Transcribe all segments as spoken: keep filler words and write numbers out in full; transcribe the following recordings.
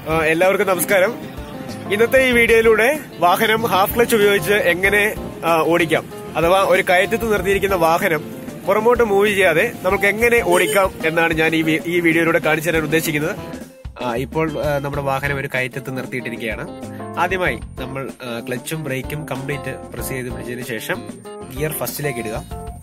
എല്ലാവർക്കും നമസ്കാരം. ഇന്നത്തെ ഈ വീഡിയോയിലൂടെ വാഹനം ഹാഫ് ക്ലച്ച് ഉപയോഗിച്ച് എങ്ങനെ ഓടിക്കാം, അഥവാ ഒരു കയറ്റത്ത് നിർത്തിയിരിക്കുന്ന വാഹനം പുറമോട്ട് മൂവ് ചെയ്യാതെ നമുക്ക് എങ്ങനെ ഓടിക്കാം എന്നാണ് ഞാൻ ഈ വീഡിയോയിലൂടെ കാണിച്ചു തരാൻ ഉദ്ദേശിക്കുന്നത്. ഇപ്പോൾ നമ്മുടെ വാഹനം ഒരു കയറ്റത്ത് നിർത്തിയിട്ടിരിക്കുകയാണ്. ആദ്യമായി നമ്മൾ ക്ലച്ചും ബ്രേക്കും കംപ്ലീറ്റ് പ്രസ് ചെയ്ത് പിടിച്ചതിന് ശേഷം ഗിയർ ഫസ്റ്റിലേക്ക് ഇടുക.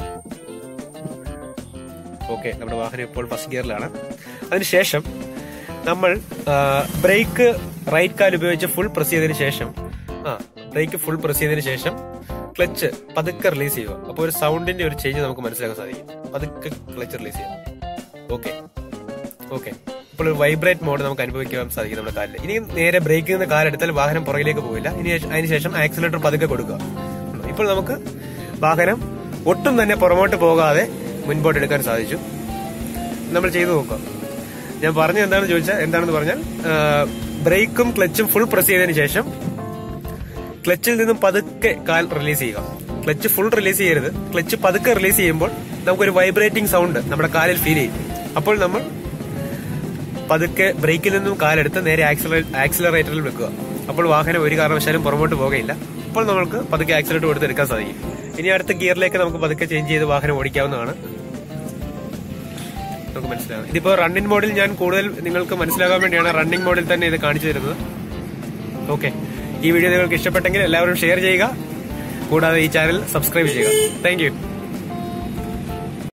ഓക്കെ, നമ്മുടെ വാഹനം ഇപ്പോൾ ഫസ്റ്റ് ഗിയറിലാണ്. അതിനുശേഷം നമ്മൾ ബ്രേക്ക് റൈറ്റ് കാൽ ഉപയോഗിച്ച് ഫുൾ പ്രസ് ചെയ്തതിനു ശേഷം ആ ബ്രേക്ക് ഫുൾ പ്രസ് ചെയ്തതിനു ശേഷം ക്ലച്ച് പതുക്കെ റിലീസ് ചെയ്യുക. അപ്പോൾ ഒരു സൗണ്ടിന്റെ ഒരു ചേഞ്ച് നമുക്ക് മനസ്സിലാക്കാൻ സാധിക്കും. പതുക്കെ ക്ലച്ച് റിലീസ് ചെയ്യുക. ഓക്കെ ഓക്കെ ഇപ്പോൾ ഒരു വൈബ്രേറ്റ് മോഡ് നമുക്ക് അനുഭവിക്കാൻ സാധിക്കും നമ്മുടെ കാലിൽ. ഇനി നേരെ ബ്രേക്കിൽ നിന്ന് കാലെടുത്താൽ വാഹനം പുറകിലേക്ക് പോകില്ല. ഇനി അതിനുശേഷം ആക്സിലേറ്റർ പതുക്കെ കൊടുക്കുക. ഇപ്പോൾ നമുക്ക് വാഹനം ഒട്ടും തന്നെ പുറമോട്ട് പോകാതെ മുൻപോട്ട് എടുക്കാൻ സാധിച്ചു. നമ്മൾ ചെയ്തു നോക്കുക. ഞാൻ പറഞ്ഞത് എന്താണെന്ന് ചോദിച്ചാൽ എന്താണെന്ന് പറഞ്ഞാൽ ബ്രേക്കും ക്ലച്ചും ഫുൾ പ്രസ് ചെയ്തതിനു ശേഷം ക്ലച്ചിൽ നിന്നും പതുക്കെ കാൽ റിലീസ് ചെയ്യുക. ക്ലച്ച് ഫുൾ റിലീസ് ചെയ്യരുത്. ക്ലച്ച് പതുക്കെ റിലീസ് ചെയ്യുമ്പോൾ നമുക്കൊരു വൈബ്രേറ്റിംഗ് സൗണ്ട് നമ്മുടെ കാലിൽ ഫീൽ ചെയ്യും. അപ്പോൾ നമ്മൾ പതുക്കെ ബ്രേക്കിൽ നിന്നും കാലെടുത്ത് നേരെ ആക്സിലറേറ്ററിൽ വെക്കുക. അപ്പോൾ വാഹനം ഒരു കാരണവശാലും പുറമോട്ട് പോകുകയില്ല. അപ്പോൾ നമുക്ക് പതുക്കെ ആക്സിലേറ്റർ കൊടുത്ത് എടുക്കാൻ സാധിക്കും. ഇനി അടുത്ത ഗിയറിലേക്ക് നമുക്ക് പതുക്കെ ചേഞ്ച് ചെയ്ത് വാഹനം ഓടിക്കാവുന്നതാണ്. നമുക്ക് മനസ്സിലാവും. ഇതിപ്പോ റണ്ണിംഗ് മോഡിൽ ഞാൻ കൂടുതൽ നിങ്ങൾക്ക് മനസ്സിലാകാൻ വേണ്ടിയാണ് റണ്ണിംഗ് മോഡിൽ തന്നെ ഇത് കാണിച്ചു തരുന്നത്. ഓക്കെ, ഈ വീഡിയോ നിങ്ങൾക്ക് ഇഷ്ടപ്പെട്ടെങ്കിൽ എല്ലാവരും ഷെയർ ചെയ്യുക. കൂടാതെ ഈ ചാനൽ സബ്സ്ക്രൈബ് ചെയ്യുക. Thank U.